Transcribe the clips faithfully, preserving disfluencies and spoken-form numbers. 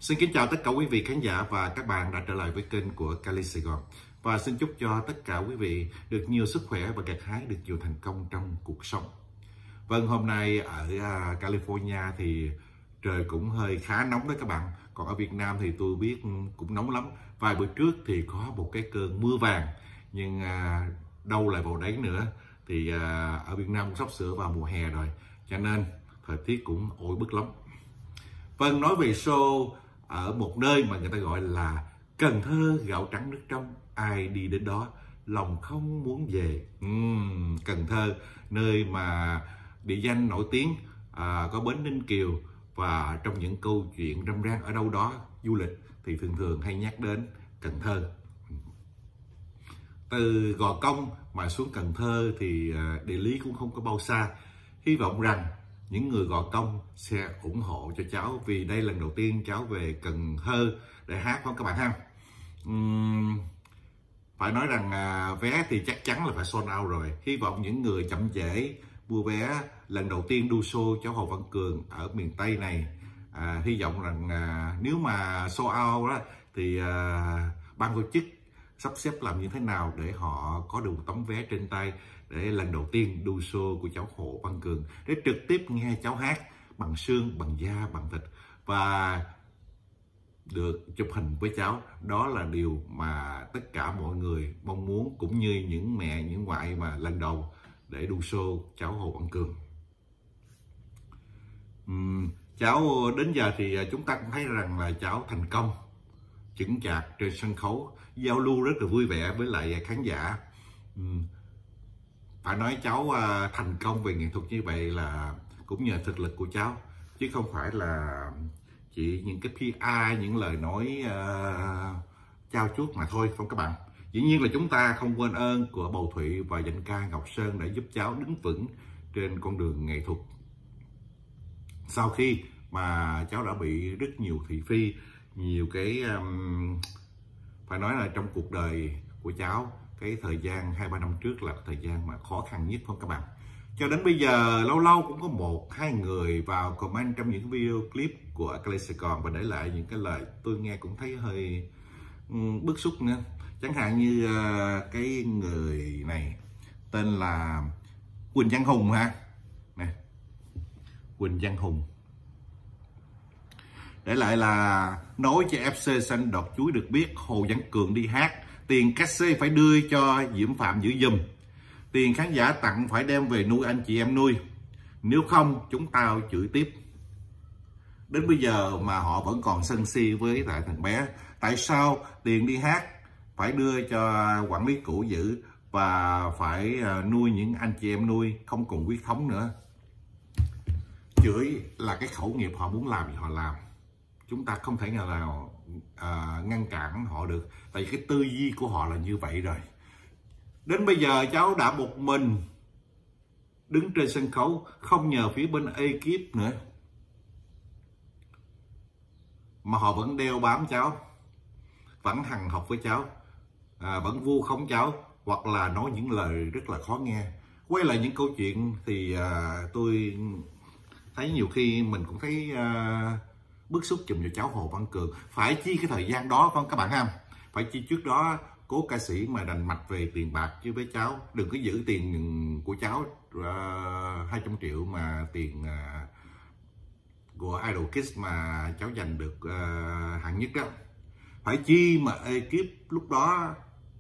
Xin kính chào tất cả quý vị khán giả và các bạn đã trở lại với kênh của Cali Sài Gòn. Và xin chúc cho tất cả quý vị được nhiều sức khỏe và gặt hái được nhiều thành công trong cuộc sống. Vâng, hôm nay ở California thì trời cũng hơi khá nóng đấy các bạn. Còn ở Việt Nam thì tôi biết cũng nóng lắm. Vài bữa trước thì có một cái cơn mưa vàng, nhưng à, đâu lại vào đấy nữa. Thì à, ở Việt Nam cũng sắp sửa vào mùa hè rồi, cho nên thời tiết cũng oi bức lắm. Vâng, nói về show ở một nơi mà người ta gọi là Cần Thơ gạo trắng nước trong, ai đi đến đó lòng không muốn về. uhm, Cần Thơ, nơi mà địa danh nổi tiếng, à, có bến Ninh Kiều, và trong những câu chuyện râm ran ở đâu đó du lịch thì thường thường hay nhắc đến Cần Thơ. Từ Gò Công mà xuống Cần Thơ thì địa lý cũng không có bao xa. Hy vọng rằng những người Gò Công sẽ ủng hộ cho cháu, vì đây lần đầu tiên cháu về Cần Thơ để hát, không các bạn ha. Uhm, phải nói rằng à, vé thì chắc chắn là phải sold out rồi. Hy vọng những người chậm trễ mua vé lần đầu tiên đu show cháu Hồ Văn Cường ở miền Tây này, à, hy vọng rằng à, nếu mà sold out đó thì à, ban tổ chức sắp xếp làm như thế nào để họ có được một tấm vé trên tay, để lần đầu tiên đu show của cháu Hồ Văn Cường, để trực tiếp nghe cháu hát bằng xương, bằng da, bằng thịt, và được chụp hình với cháu. Đó là điều mà tất cả mọi người mong muốn, cũng như những mẹ, những ngoại mà lần đầu để đu show cháu Hồ Văn Cường. uhm, Cháu đến giờ thì chúng ta cũng thấy rằng là cháu thành công, chững chạc trên sân khấu, giao lưu rất là vui vẻ với lại khán giả. uhm, Phải nói cháu uh, thành công về nghệ thuật như vậy là cũng nhờ thực lực của cháu, chứ không phải là chỉ những cái pê e, những lời nói uh, trao chuốt mà thôi, không các bạn. Dĩ nhiên là chúng ta không quên ơn của Bầu Thụy và giọng ca Ngọc Sơn đã giúp cháu đứng vững trên con đường nghệ thuật. Sau khi mà cháu đã bị rất nhiều thị phi, nhiều cái um, phải nói là trong cuộc đời của cháu, cái thời gian hai ba năm trước là thời gian mà khó khăn nhất, không các bạn. Cho đến bây giờ lâu lâu cũng có một hai người vào comment trong những video clip của Cali Sài Gòn và để lại những cái lời tôi nghe cũng thấy hơi um, bức xúc nữa. Chẳng hạn như uh, cái người này tên là Quỳnh Văn Hùng ha, nè, Quỳnh Văn Hùng để lại là nói cho ép xê xanh đọt chuối được biết Hồ Văn Cường đi hát, tiền cát xê phải đưa cho Diễm Phạm giữ giùm, tiền khán giả tặng phải đem về nuôi anh chị em nuôi, nếu không chúng tao chửi tiếp. Đến bây giờ mà họ vẫn còn sân si với lại thằng bé. Tại sao tiền đi hát phải đưa cho quản lý cũ giữ, và phải nuôi những anh chị em nuôi không còn huyết thống nữa? Chửi là cái khẩu nghiệp họ muốn làm thì họ làm, chúng ta không thể nào, nào à, ngăn cản họ được, tại vì cái tư duy của họ là như vậy rồi. Đến bây giờ cháu đã một mình đứng trên sân khấu, không nhờ phía bên ekip nữa, mà họ vẫn đeo bám cháu, vẫn hằn học với cháu, à, vẫn vu khống cháu, hoặc là nói những lời rất là khó nghe. Quay lại những câu chuyện thì à, tôi thấy nhiều khi mình cũng thấy à, bức xúc chùm cho cháu Hồ Văn Cường. Phải chi cái thời gian đó, không các bạn ha, phải chi trước đó cố ca sĩ mà đành mạch về tiền bạc chứ với cháu. Đừng có giữ tiền của cháu hai trăm triệu mà tiền uh, của Idol Kids mà cháu giành được uh, hạng nhất đó. Phải chi mà ekip lúc đó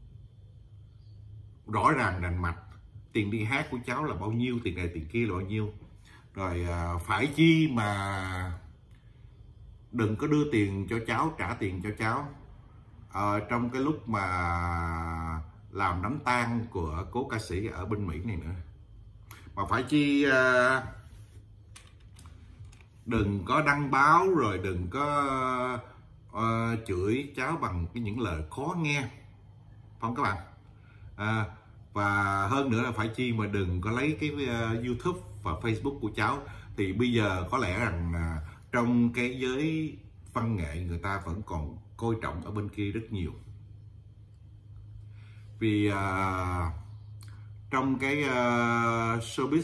rõ ràng đành mạch, tiền đi hát của cháu là bao nhiêu, tiền này tiền kia là bao nhiêu. Rồi uh, phải chi mà đừng có đưa tiền cho cháu, trả tiền cho cháu à, trong cái lúc mà làm đám tang của cố ca sĩ ở bên Mỹ này nữa. Mà phải chi à, đừng có đăng báo, rồi đừng có à, chửi cháu bằng cái những lời khó nghe, không các bạn. À, và hơn nữa là phải chi mà đừng có lấy cái uh, YouTube và Facebook của cháu. Thì bây giờ có lẽ rằng uh, trong cái giới văn nghệ người ta vẫn còn coi trọng ở bên kia rất nhiều. Vì uh, trong cái uh, showbiz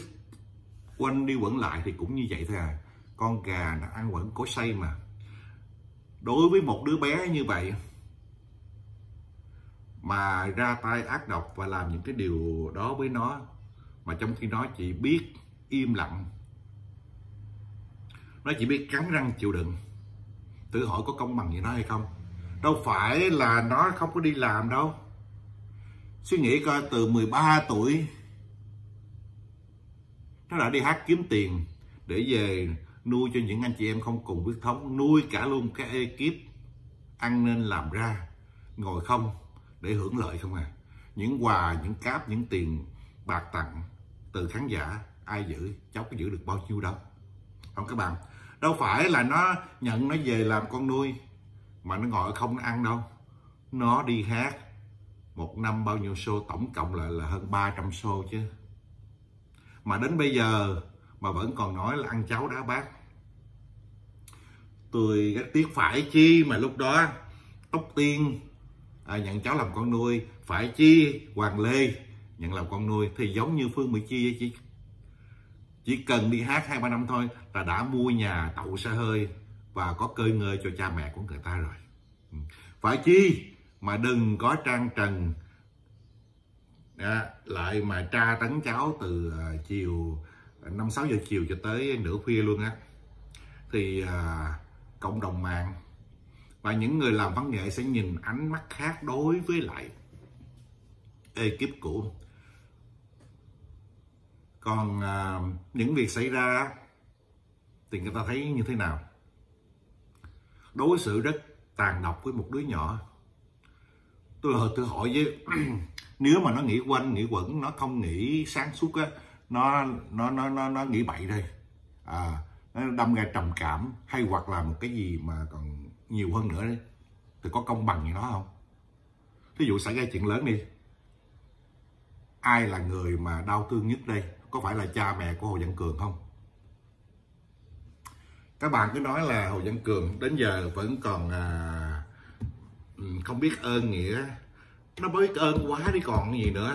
quanh đi quẩn lại thì cũng như vậy thôi à. Con gà nó ăn vẫn có say mà. đối với một đứa bé như vậy mà ra tay ác độc và làm những cái điều đó với nó, mà trong khi nó chỉ biết im lặng, nó chỉ biết cắn răng chịu đựng. Tự hỏi có công bằng với nó hay không? Đâu phải là nó không có đi làm đâu. Suy nghĩ coi, từ mười ba tuổi nó đã đi hát kiếm tiền để về nuôi cho những anh chị em không cùng huyết thống, nuôi cả luôn cái ekip ăn nên làm ra, ngồi không để hưởng lợi không à. Những quà, những cáp, những tiền bạc tặng từ khán giả, ai giữ? Cháu có giữ được bao nhiêu đâu. Không các bạn, đâu phải là nó nhận nó về làm con nuôi mà nó ngồi không ăn đâu. Nó đi hát một năm bao nhiêu show, tổng cộng lại là hơn ba trăm show chứ. Mà đến bây giờ mà vẫn còn nói là ăn cháu đá bát. Tôi rất tiếc, phải chi mà lúc đó Tóc Tiên à, nhận cháu làm con nuôi, phải chi Hoàng Lê nhận làm con nuôi. Thì giống như Phương Mỹ Chi ấy, chỉ, chỉ cần đi hát hai ba năm thôi là đã mua nhà, tậu xe hơi và có cơi ngơi cho cha mẹ của người ta rồi. Phải chi mà đừng có trang trần à, lại mà tra tấn cháu từ uh, chiều năm sáu giờ chiều cho tới nửa khuya luôn á. Thì uh, cộng đồng mạng và những người làm văn nghệ sẽ nhìn ánh mắt khác đối với lại ekip cũ. Còn uh, những việc xảy ra thì người ta thấy như thế nào? Đối xử rất tàn độc với một đứa nhỏ. Tôi tự hỏi với nếu mà nó nghĩ quanh nghĩ quẩn, nó không nghĩ sáng suốt á, nó nó nó nó nó nghĩ bậy đây, à, nó đâm ra trầm cảm hay hoặc là một cái gì mà còn nhiều hơn nữa đấy, thì có công bằng như nó không? Ví dụ xảy ra chuyện lớn đi, ai là người mà đau thương nhất đây? Có phải là cha mẹ của Hồ Văn Cường không? Các bạn cứ nói là Hồ Văn Cường đến giờ vẫn còn à, không biết ơn nghĩa. Nó biết ơn quá đi còn gì nữa.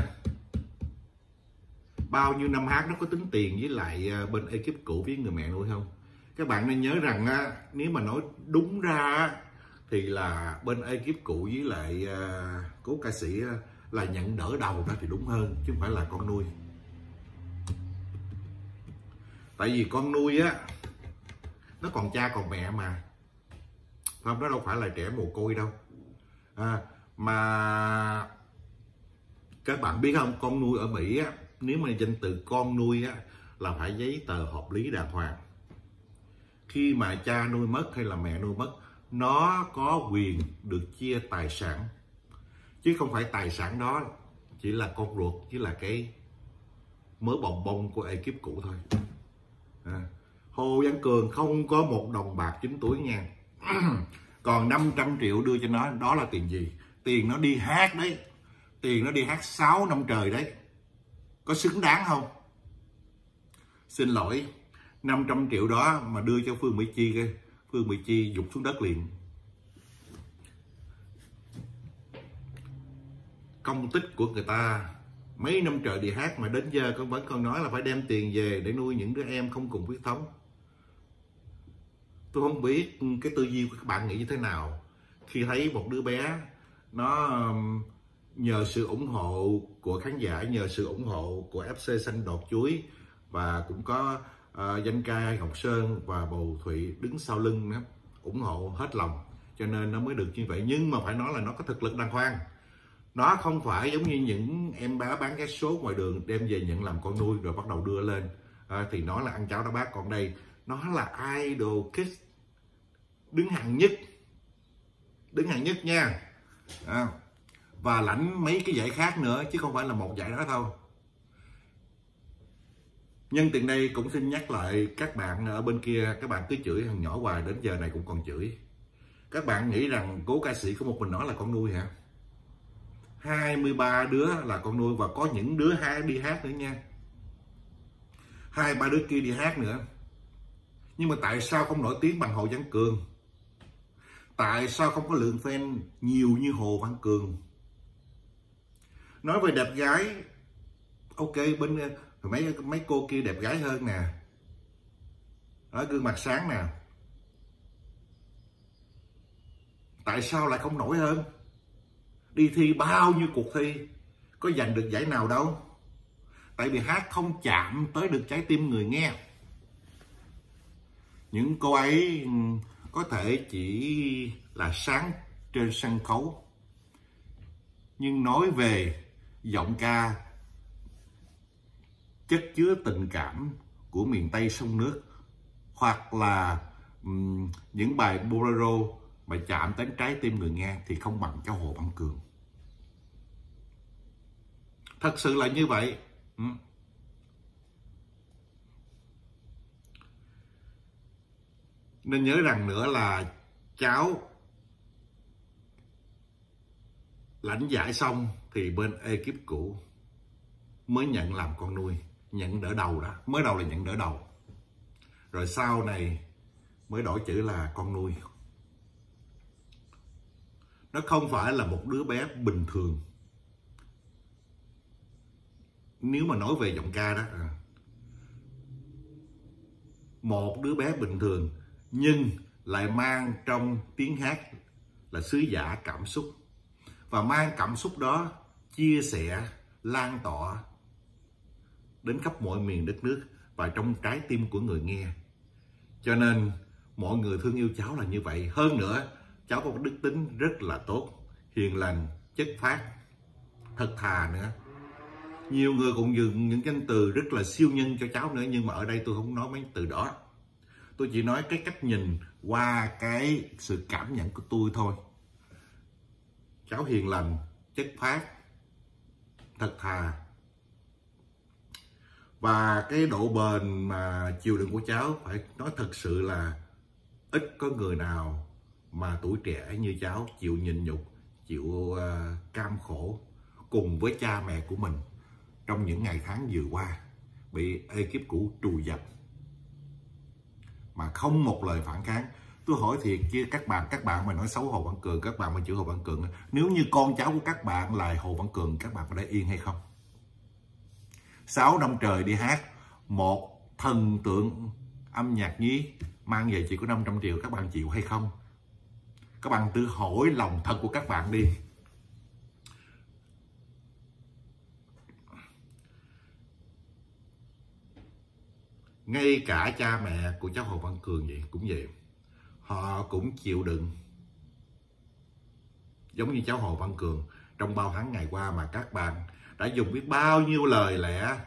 Bao nhiêu năm hát nó có tính tiền với lại bên ekip cũ với người mẹ nuôi không? Các bạn nên nhớ rằng á, nếu mà nói đúng ra thì là bên ekip cũ với lại uh, cố ca sĩ là nhận đỡ đầu ra thì đúng hơn, chứ không phải là con nuôi. Tại vì con nuôi á, nó còn cha còn mẹ mà, không, nó đâu phải là trẻ mồ côi đâu. À, mà các bạn biết không, con nuôi ở Mỹ á, nếu mà danh từ con nuôi á là phải giấy tờ hợp lý đàng hoàng. Khi mà cha nuôi mất hay là mẹ nuôi mất, nó có quyền được chia tài sản, chứ không phải tài sản đó chỉ là con ruột chứ là cái mớ bồng bông của ekip cũ thôi. À, Hồ Văn Cường không có một đồng bạc chín túi nha. Còn năm trăm triệu đưa cho nó, đó là tiền gì? Tiền nó đi hát đấy, tiền nó đi hát sáu năm trời đấy, có xứng đáng không? Xin lỗi, năm trăm triệu đó mà đưa cho Phương Mỹ Chi, cái Phương Mỹ Chi gục xuống đất liền. Công tích của người ta mấy năm trời đi hát mà đến giờ con vẫn còn nói là phải đem tiền về để nuôi những đứa em không cùng huyết thống. Tôi không biết cái tư duy của các bạn nghĩ như thế nào khi thấy một đứa bé nó nhờ sự ủng hộ của khán giả, nhờ sự ủng hộ của ép xê Xanh Đọt Chuối và cũng có uh, danh ca Ngọc Sơn và Bầu Thụy đứng sau lưng đó, ủng hộ hết lòng, cho nên nó mới được như vậy. Nhưng mà phải nói là nó có thực lực đàng hoàng. Nó không phải giống như những em bé bán vé số ngoài đường đem về nhận làm con nuôi rồi bắt đầu đưa lên à, thì nó là ăn cháo đá bát. Còn đây nó là idol kids đứng hàng nhất, đứng hàng nhất nha, à, và lãnh mấy cái giải khác nữa chứ không phải là một giải đó thôi. Nhân tiện đây cũng xin nhắc lại các bạn ở bên kia, các bạn cứ chửi thằng nhỏ hoài đến giờ này cũng còn chửi. Các bạn nghĩ rằng cố ca sĩ có một mình nó là con nuôi hả? hai mươi ba đứa là con nuôi và có những đứa hai đi hát nữa nha, hai ba đứa kia đi hát nữa. Nhưng mà tại sao không nổi tiếng bằng Hồ Văn Cường? Tại sao không có lượng fan nhiều như Hồ Văn Cường? Nói về đẹp gái, ok, bên mấy mấy cô kia đẹp gái hơn nè, ở gương mặt sáng nè. Tại sao lại không nổi hơn? Đi thi bao nhiêu cuộc thi, có giành được giải nào đâu. Tại vì hát không chạm tới được trái tim người nghe. Những cô ấy có thể chỉ là sáng trên sân khấu, nhưng nói về giọng ca chất chứa tình cảm của miền Tây sông nước, hoặc là um, những bài bolero mà chạm đến trái tim người nghe thì không bằng cháu Hồ Văn Cường. Thật sự là như vậy. uhm. Nên nhớ rằng nữa là cháu lãnh giải xong thì bên ekip cũ mới nhận làm con nuôi, nhận đỡ đầu đó. Mới đầu là nhận đỡ đầu, rồi sau này mới đổi chữ là con nuôi. Nó không phải là một đứa bé bình thường. Nếu mà nói về giọng ca đó, một đứa bé bình thường nhưng lại mang trong tiếng hát là sứ giả cảm xúc, và mang cảm xúc đó chia sẻ, lan tỏa đến khắp mọi miền đất nước và trong trái tim của người nghe. Cho nên mọi người thương yêu cháu là như vậy. Hơn nữa, cháu có một đức tính rất là tốt, hiền lành, chất phác, thật thà nữa. Nhiều người cũng dùng những danh từ rất là siêu nhân cho cháu nữa, nhưng mà ở đây tôi không nói mấy từ đó. Tôi chỉ nói cái cách nhìn qua cái sự cảm nhận của tôi thôi. Cháu hiền lành, chất phác, thật thà. Và cái độ bền mà chịu đựng của cháu phải nói thật sự là ít có người nào mà tuổi trẻ như cháu chịu nhịn nhục, chịu uh, cam khổ cùng với cha mẹ của mình trong những ngày tháng vừa qua bị ekip cũ trù dập mà không một lời phản kháng. Tôi hỏi thiệt chứ các bạn, các bạn mà nói xấu Hồ Văn Cường, các bạn mà chửi Hồ Văn Cường, nếu như con cháu của các bạn là Hồ Văn Cường, các bạn có để yên hay không? Sáu năm trời đi hát, một thần tượng âm nhạc nhí mang về chỉ có năm trăm triệu, các bạn chịu hay không? Các bạn tự hỏi lòng thật của các bạn đi. Ngay cả cha mẹ của cháu Hồ Văn Cường vậy cũng vậy, họ cũng chịu đựng giống như cháu Hồ Văn Cường trong bao tháng ngày qua, mà các bạn đã dùng biết bao nhiêu lời lẽ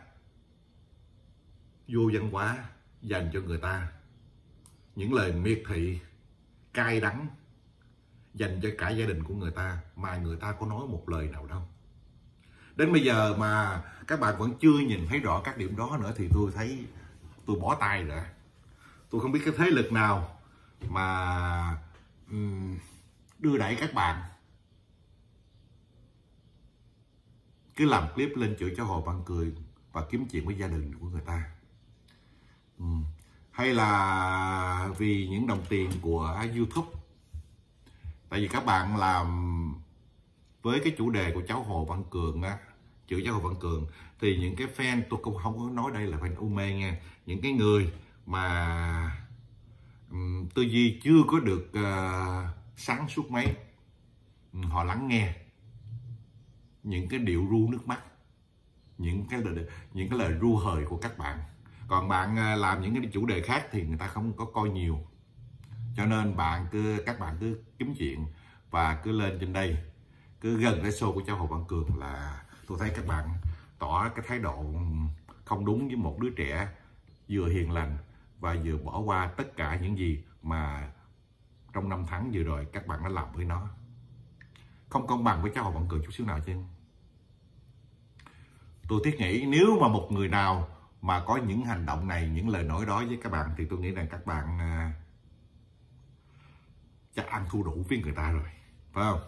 vô văn hóa dành cho người ta, những lời miệt thị cay đắng dành cho cả gia đình của người ta, mà người ta có nói một lời nào đâu. Đến bây giờ mà các bạn vẫn chưa nhìn thấy rõ các điểm đó nữa thì tôi thấy tôi bỏ tay rồi. Tôi không biết cái thế lực nào mà um, đưa đẩy các bạn cứ làm clip lên chửi cháu Hồ Văn Cường và kiếm chuyện với gia đình của người ta. um, Hay là vì những đồng tiền của YouTube. Tại vì các bạn làm với cái chủ đề của cháu Hồ Văn Cường á, chửi cháu Hồ Văn Cường, thì những cái fan, tôi cũng không có nói đây là fan u mê nha, những cái người mà um, tư duy chưa có được uh, sáng suốt mấy, um, họ lắng nghe những cái điệu ru nước mắt, những cái lời, những cái lời ru hời của các bạn. Còn bạn uh, làm những cái chủ đề khác thì người ta không có coi nhiều. Cho nên bạn cứ các bạn cứ kiếm chuyện và cứ lên trên đây, cứ gần cái show của cháu Hồ Văn Cường là tôi thấy các bạn tỏ cái thái độ không đúng với một đứa trẻ vừa hiền lành và vừa bỏ qua tất cả những gì mà trong năm tháng vừa rồi các bạn đã làm với nó. Không công bằng với cháu Hồ Văn Cường chút xíu nào chứ. Tôi thiết nghĩ nếu mà một người nào mà có những hành động này, những lời nói đó với các bạn thì tôi nghĩ rằng các bạn uh, chắc ăn thua đủ với người ta rồi, phải không?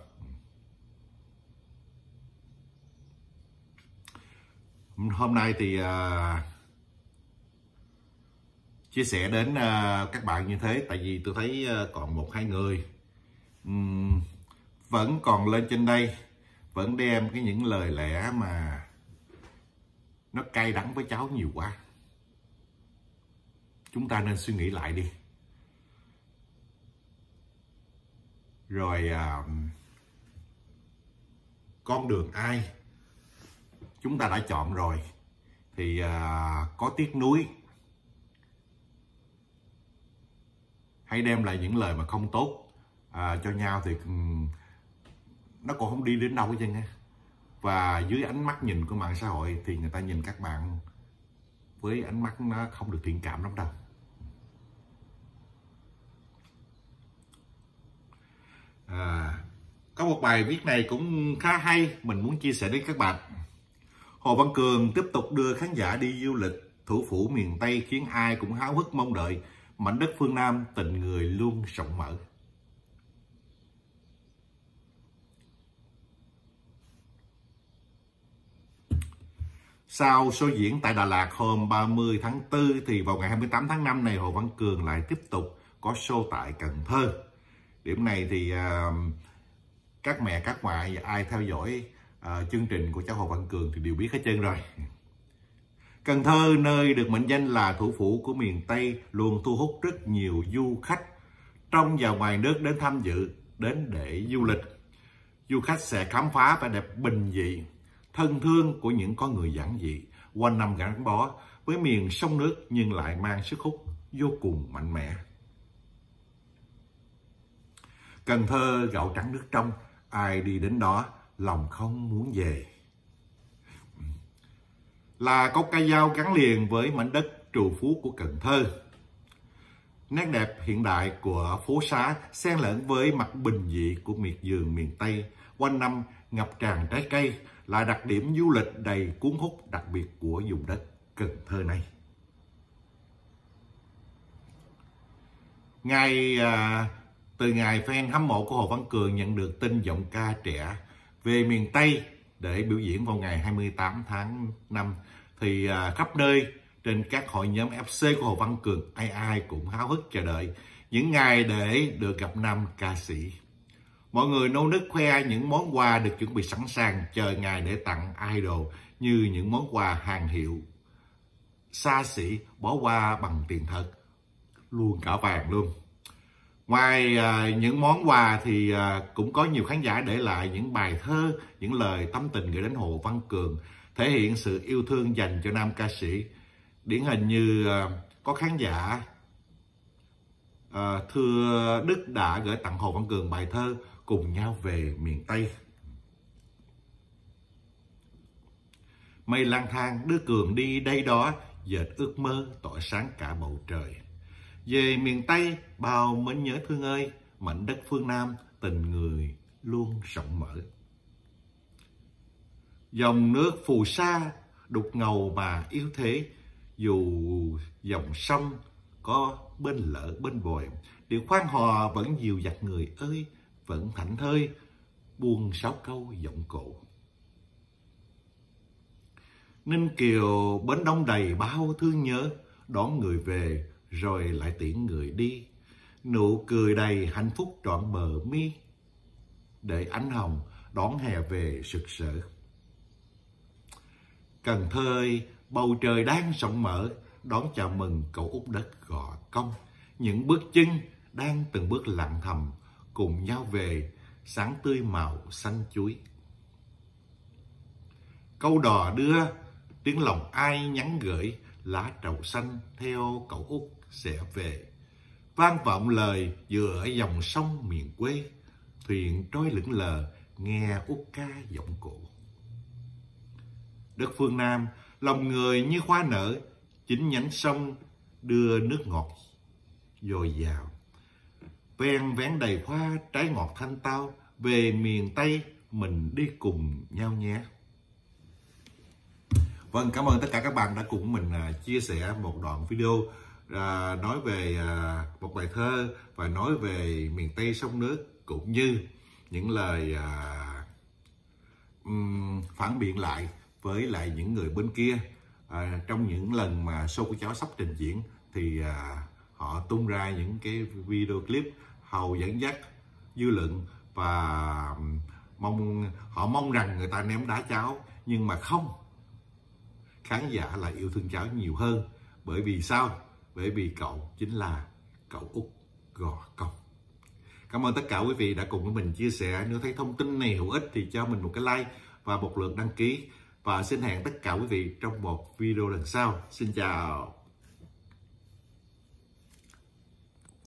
Hôm nay thì uh, chia sẻ đến uh, các bạn như thế, tại vì tôi thấy uh, còn một hai người um, vẫn còn lên trên đây, vẫn đem cái những lời lẽ mà nó cay đắng với cháu nhiều quá. Chúng ta nên suy nghĩ lại đi. rồi à, con đường ai chúng ta đã chọn rồi thì à, có tiếc nuối hay đem lại những lời mà không tốt à, cho nhau thì um, nó còn không đi đến đâu hết trơn á. Và dưới ánh mắt nhìn của mạng xã hội thì người ta nhìn các bạn với ánh mắt nó không được thiện cảm lắm đâu. À, có một bài viết này cũng khá hay, mình muốn chia sẻ đến các bạn. Hồ Văn Cường tiếp tục đưa khán giả đi du lịch thủ phủ miền Tây khiến ai cũng háo hức mong đợi. Mảnh đất phương Nam tình người luôn rộng mở. Sau show diễn tại Đà Lạt hôm ba mươi tháng tư thì vào ngày hai mươi tám tháng năm này Hồ Văn Cường lại tiếp tục có show tại Cần Thơ. Điểm này thì uh, các mẹ các ngoại ai theo dõi uh, chương trình của cháu Hồ Văn Cường thì đều biết hết trơn rồi. Cần Thơ, nơi được mệnh danh là thủ phủ của miền Tây, luôn thu hút rất nhiều du khách trong và ngoài nước đến tham dự, đến để du lịch. Du khách sẽ khám phá vẻ đẹp bình dị, thân thương của những con người giản dị, quanh năm gắn bó với miền sông nước nhưng lại mang sức hút vô cùng mạnh mẽ. Cần Thơ gạo trắng nước trong, ai đi đến đó lòng không muốn về. Là câu ca dao gắn liền với mảnh đất trù phú của Cần Thơ. Nét đẹp hiện đại của phố xá xen lẫn với mặt bình dị của miệt vườn miền Tây, quanh năm ngập tràn trái cây là đặc điểm du lịch đầy cuốn hút đặc biệt của vùng đất Cần Thơ này. Ngày à, từ ngày fan hâm mộ của Hồ Văn Cường nhận được tin giọng ca trẻ về miền Tây để biểu diễn vào ngày hai mươi tám tháng năm thì à, khắp nơi trên các hội nhóm ép xê của Hồ Văn Cường ai ai cũng háo hức chờ đợi những ngày để được gặp nam ca sĩ. Mọi người nô nức khoe những món quà được chuẩn bị sẵn sàng chờ ngày để tặng idol, như những món quà hàng hiệu xa xỉ bó qua bằng tiền thật, luôn cả vàng luôn. Ngoài à, những món quà thì à, cũng có nhiều khán giả để lại những bài thơ, những lời tâm tình gửi đến Hồ Văn Cường, thể hiện sự yêu thương dành cho nam ca sĩ. Điển hình như à, có khán giả à, thưa Đức đã gửi tặng Hồ Văn Cường bài thơ Cùng nhau về miền Tây. Mây lang thang đưa Cường đi đây đó, dệt ước mơ tỏa sáng cả bầu trời. Về miền Tây bao mến nhớ thương ơi, mảnh đất phương Nam tình người luôn rộng mở. Dòng nước phù sa đục ngầu mà yêu thế, dù dòng sông có bên lỡ bên vội, điệu khoan hò vẫn dìu dặt người ơi, vẫn thảnh thơi buông sáu câu giọng cổ. Ninh Kiều bến đông đầy bao thương nhớ, đón người về rồi lại tiễn người đi. Nụ cười đầy hạnh phúc trọn bờ mi, để ánh hồng đón hè về rực rỡ. Cần Thơ ơi, bầu trời đang rộng mở, đón chào mừng cậu út đất Gò Công. Những bước chân đang từng bước lặng thầm, cùng nhau về sáng tươi màu xanh chuối. Câu đò đưa tiếng lòng ai nhắn gửi, lá trầu xanh theo cậu út sẽ về. Vang vọng lời vừa ở dòng sông miền quê, thuyền trôi lững lờ nghe út ca giọng cổ. Đất phương Nam lòng người như hoa nở, chính nhánh sông đưa nước ngọt dồi dào. Ven vén đầy hoa trái ngọt thanh tao, về miền Tây mình đi cùng nhau nhé. Vâng, cảm ơn tất cả các bạn đã cùng mình uh, chia sẻ một đoạn video uh, nói về uh, một bài thơ và nói về miền Tây sông nước, cũng như những lời uh, um, phản biện lại với lại những người bên kia. Uh, trong những lần mà show của cháu sắp trình diễn thì uh, họ tung ra những cái video clip hầu dẫn dắt dư luận và mong họ mong rằng người ta ném đá cháu, nhưng mà không. Khán giả lại yêu thương cháu nhiều hơn. Bởi vì sao? Bởi vì cậu chính là cậu út Gò Công. Cảm ơn tất cả quý vị đã cùng với mình chia sẻ. Nếu thấy thông tin này hữu ích thì cho mình một cái like và một lượt đăng ký. Và xin hẹn tất cả quý vị trong một video lần sau. Xin chào.